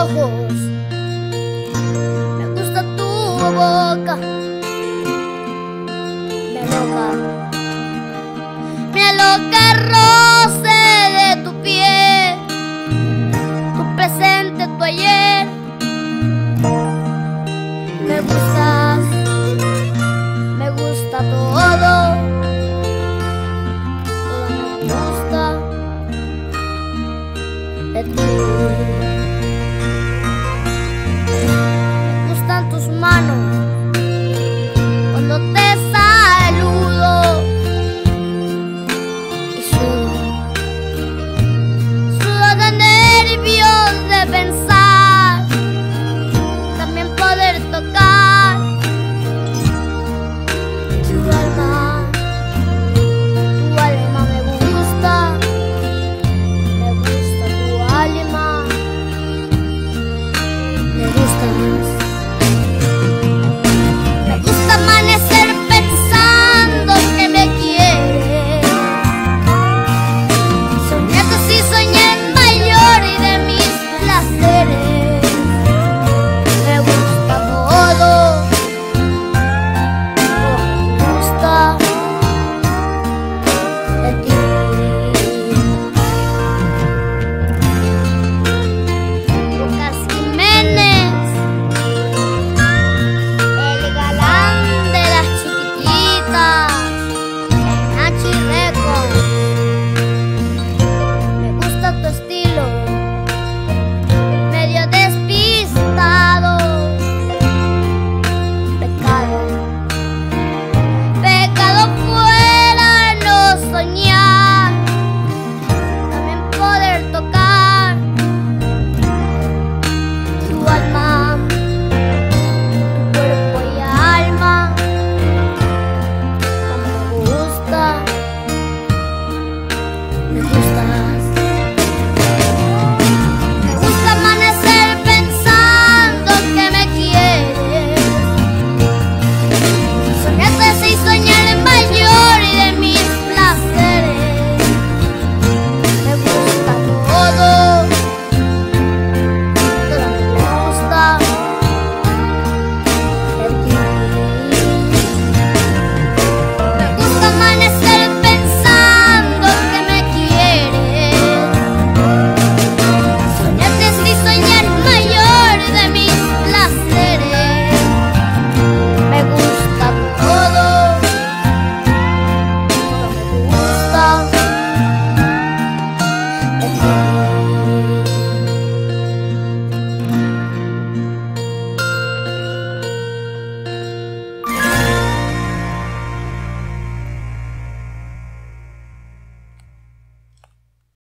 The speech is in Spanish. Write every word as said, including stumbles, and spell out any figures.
ojos, me gusta tu boca, me aloca, me aloca el roce de tu piel, tu presente, tu ayer. Me gustas, me gusta todo, todo me gusta de ti. Me gustan tus manos cuando te saludo y sudo, sudo de nervios de pensar, también poder tocar tu alma, tu alma me gusta, me gusta tu alma, me gustas. Me gusta amanecer pensando que me quieres, soñaste si soñé en mayor y de mis placeres.